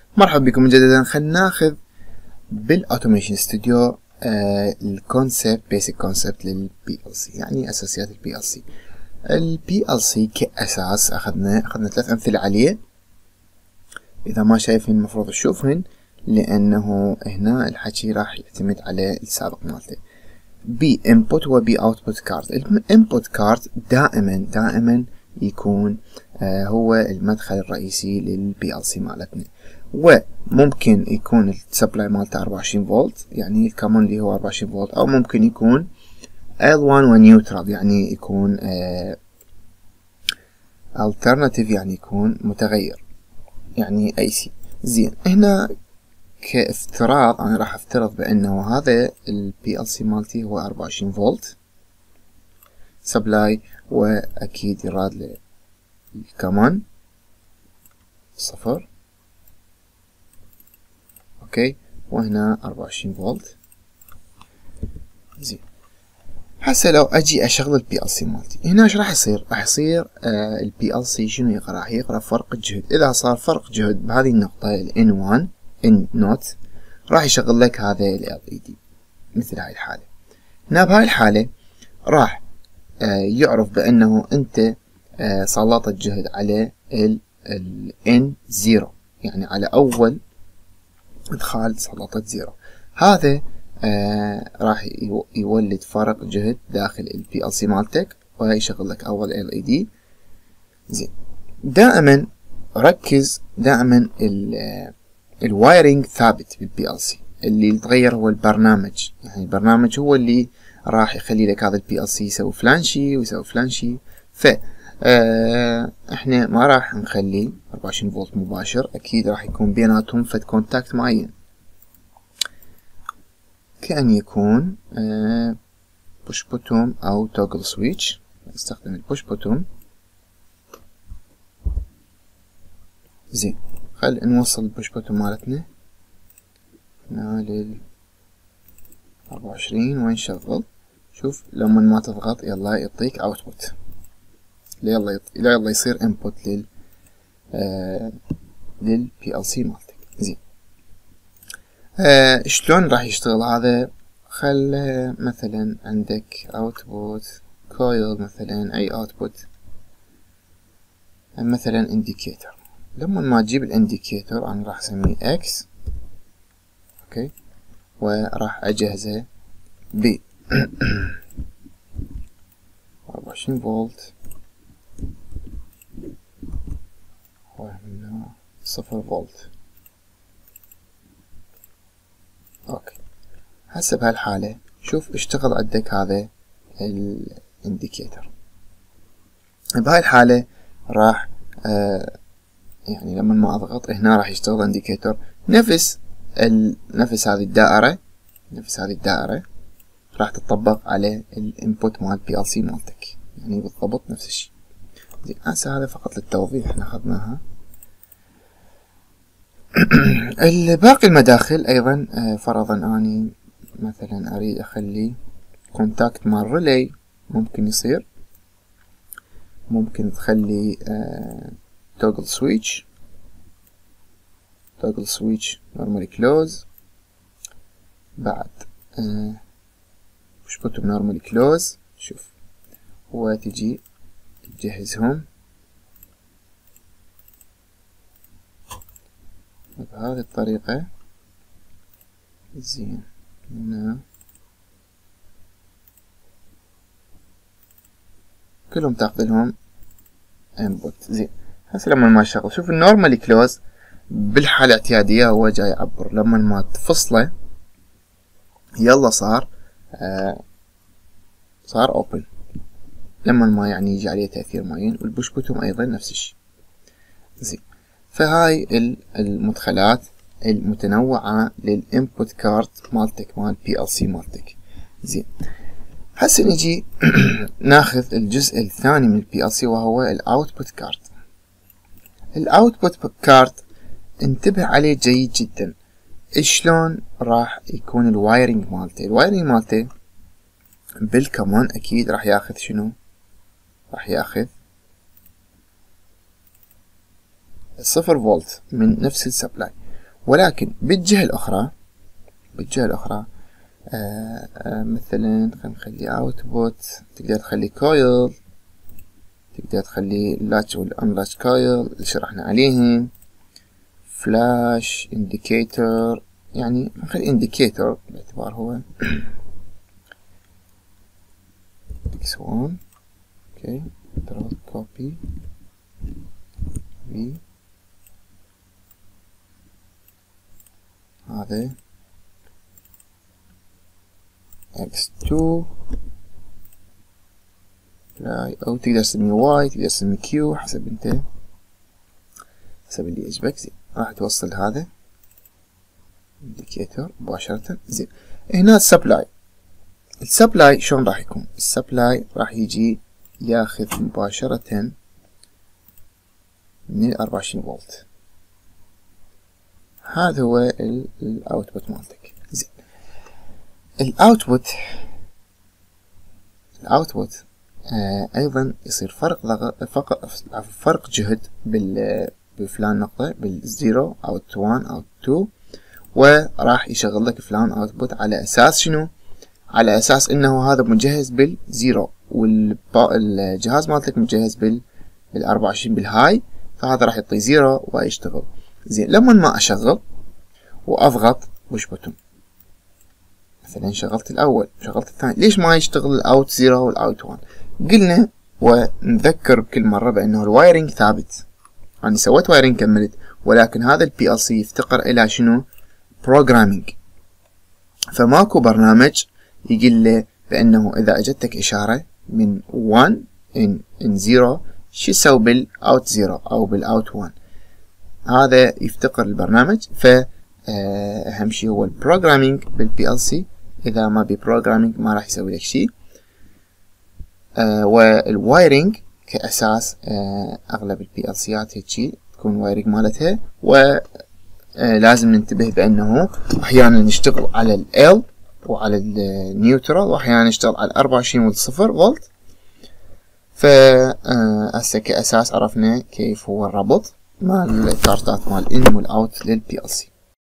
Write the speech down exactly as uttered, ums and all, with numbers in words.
مرحبا بكم مجددا. خلينا ناخذ بالاوتوميشن ستوديو الكونسبت بيسك كونسبت للبي ال سي، يعني اساسيات البي ال سي. البي ال سي كاساس اخذنا اخذنا ثلاث امثله عليه. اذا ما شايفين المفروض تشوفهن، لانه هنا الحكي راح يعتمد على السابق مالته. بي انبوت وبي اوتبوت كارت. الانبوت كارت دائما دائما يكون آه هو المدخل الرئيسي للبي ال سي مالتنا، وممكن يكون السبلاي مالته أربعة وعشرين فولت، يعني الكومن اللي هو أربعة وعشرين فولت، او ممكن يكون إل واحد ونيوترال، يعني يكون آه alternative، يعني يكون متغير، يعني اي سي. زين، هنا كافتراض انا راح افترض بانه هذا البي ال سي مالتي هو أربعة وعشرين فولت سبلاي، واكيد يراد للكمان صفر. اوكي، وهنا أربعة وعشرين فولت. زين، هسه لو اجي اشغل البي ال سي مالتي هنا ايش راح يصير؟ راح يصير آه البي ال سي شنو يقرا؟ راح يقرا فرق الجهد. اذا صار فرق جهد بهذه النقطه ال إن واحد إن نوت، راح يشغل لك هذا ال إل إي دي مثل هاي الحاله. هنا بهاي الحاله راح آه يعرف بانه انت آه سلطت جهد على ال إن صفر، يعني على اول ادخال سلطت زيرو. هذا آه راح يولد فرق جهد داخل البي ال سي مالتك، ويشغل لك اول إل إي دي. زين، دائما ركز، دائما الوايرنج ثابت بالبي ال سي، اللي يتغير هو البرنامج. يعني البرنامج هو اللي راح يخلي لك هذا البي ال سي يسوي فلان شي ويسوي فلان شي. ف آه احنا ما راح نخلي أربعة وعشرين فولت مباشر، اكيد راح يكون بيناتهم فد كونتاكت معين، كأن يكون آه بوش بوتوم او توجل سويتش. نستخدم البوش بوتوم. زين، خل نوصل البوش بوتوم مالتنا هنا لل أربعة وعشرين ونشغل. شوف لما ما تضغط يلا يعطيك اوتبوت، يلا يط... يلا يصير انبوت لل آه للبي ال سي مالتك. زين، آه شلون راح يشتغل هذا؟ خل مثلا عندك اوتبوت كويل، مثلا اي اوتبوت، مثلا انديكيتور. لما ما تجيب الانديكيتور انا راح اسميه اكس، اوكي، وراح اجهزه ب أربعة وعشرين فولت وهنا صفر فولت. اوكي، هسه بهالحالة شوف اشتغل عندك هذا الانديكيتور. بهاي الحالة راح آه يعني لما ما اضغط هنا راح يشتغل انديكيتور نفس ال... نفس هذه الدائرة، نفس هذه الدائرة راح تطبق على الانبوت مال بي ال سي مالتك، يعني بالضبط نفس الشيء. زين، هسه هذا فقط للتوضيح احنا اخذناها. الباقي المداخل ايضا فرضا اني مثلا اريد اخلي كونتاكت مال ريلي، ممكن يصير، ممكن تخلي توجل سويتش، توجل سويتش نورمالي كلوز، بعد push button نورمالي كلوز. شوف، وتجي تجهزهم بهذه الطريقة. زين، هنا كلهم تاخذ لهم انبوت. زين، هسه لما ما شغل شوف النورمالي كلوز بالحالة الاعتيادية هو جاي يعبر، لما ما تفصله يلا صار آه صار اوبن، لما ما يعني يجي عليه تأثير معين. والبوش بوتوم ايضا نفس الشيء. زين، فهاي المدخلات المتنوعة للانبوت كارت مالتك مال بي ال سي مالتك. زين، هسه نجي ناخذ الجزء الثاني من البي ال سي، وهو الاوتبوت كارت. الاوتبوت كارت انتبه عليه جيد جدا. شلون راح يكون الوايرنج مالته؟ الوايرنج مالته بالكمان اكيد راح ياخذ شنو؟ راح ياخذ صفر فولت من نفس السبلاي، ولكن بالجهة الأخرى بالجهة الأخرى آه آه مثلا خلينا نخلي اوتبوت، تقدر تخلي كويل، تقدر تخلي لاتش والانلاتش كويل اللي شرحنا عليهم، فلاش انديكيتور، يعني نخلي انديكيتور باعتبار هو اكس واحد. اوكي دروب كوبي في هذا اكس اثنين او تقدر تسميه واي، تقدر تسميه كيو حسب انت حسب اللي يعجبك. زين راح توصل هذا انديكيتور مباشرة. زين هنا السبلاي، السبلاي شلون راح يكون؟ السبلاي راح يجي ياخذ مباشرة من الأربعة وعشرين فولت، هذا هو الاوتبوت مالتك. زين الاوتبوت الاوتبوت آه ايضا يصير فرق ضغط فرق فرق جهد بال بفلان نقطة بالزيرو او واحد او اثنين، وراح يشغل لك فلان اوتبوت على اساس شنو؟ على اساس انه هذا مجهز بالزيرو والجهاز مالتك مجهز بال بالأربعة وعشرين بالهاي، فهذا راح يعطي زيرو ويشتغل. زين لما ما اشغل واضغط بوش بوتون، مثلا شغلت الاول شغلت الثاني، ليش ما يشتغل الاوت زيرو والاوت واحد؟ قلنا ونذكر بكل مرة بانه الوايرنج ثابت، انا يعني سويت وايرنج كملت، ولكن هذا البي ال سي يفتقر الى شنو؟ بروجرامينج، فماكو برنامج يقول له بانه اذا اجتك اشارة من واحد ان ان زيرو شو تسوي بالاوت زيرو او بالاوت واحد، هذا يفتقر البرنامج. ف اهم شيء هو البروجرامينج بالبي ال سي، اذا ما ببروجرامينج ما راح يسوي لك شيء. آه والوايرنج كاساس آه اغلب البي ال سيات هيك تكون وايرنج مالتها، ولازم ننتبه بانه احيانا نشتغل على ال وعلى النيوترال، واحيانا نشتغل على أربعة وعشرين فولت صفر فولت. ف هسه كاساس عرفنا كيف هو الربط مال الكارتات مال ان والاوت للبي ال سي.